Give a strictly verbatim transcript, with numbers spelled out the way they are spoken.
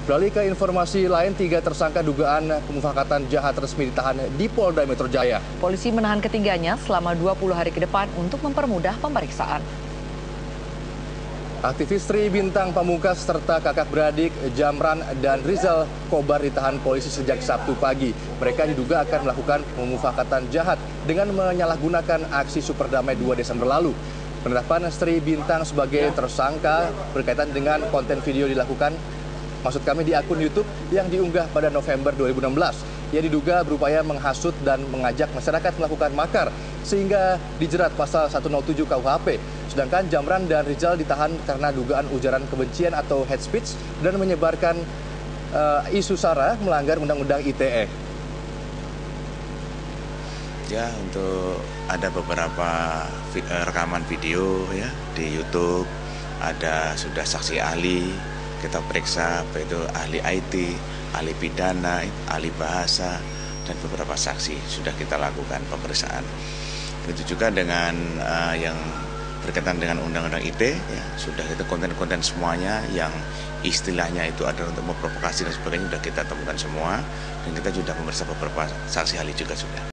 Beralih ke informasi lain, tiga tersangka dugaan pemufakatan jahat resmi ditahan di Polda Metro Jaya. Polisi menahan ketiganya selama dua puluh hari ke depan untuk mempermudah pemeriksaan. Aktivis Tri Bintang Pamungkas serta kakak beradik Jamran dan Rizal Kobar ditahan polisi sejak Sabtu pagi. Mereka diduga akan melakukan pemufakatan jahat dengan menyalahgunakan aksi Super Damai dua Desember lalu. Penetapan Tri Bintang sebagai tersangka berkaitan dengan konten video dilakukan, maksud kami di akun YouTube yang diunggah pada November dua ribu enam belas. Ia diduga berupaya menghasut dan mengajak masyarakat melakukan makar sehingga dijerat pasal seratus tujuh K U H P. Sedangkan Jamran dan Rizal ditahan karena dugaan ujaran kebencian atau hate speech dan menyebarkan uh, isu sara melanggar Undang-Undang I T E. Ya, untuk ada beberapa rekaman video ya di YouTube, ada sudah saksi ahli kita periksa, yaitu ahli I T, ahli pidana, ahli bahasa, dan beberapa saksi sudah kita lakukan pemeriksaan. Begitu juga dengan uh, yang berkaitan dengan Undang-Undang I T, ya, sudah itu konten-konten semuanya yang istilahnya itu adalah untuk memprovokasi dan sebagainya sudah kita temukan semua, dan kita sudah memeriksa beberapa saksi ahli juga sudah.